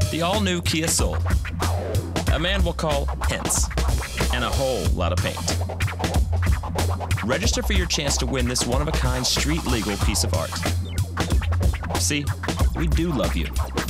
the all-new Kia Soul. A man will call HENSE, and a whole lot of paint. Register for your chance to win this one-of-a-kind street-legal piece of art. See, we do love you.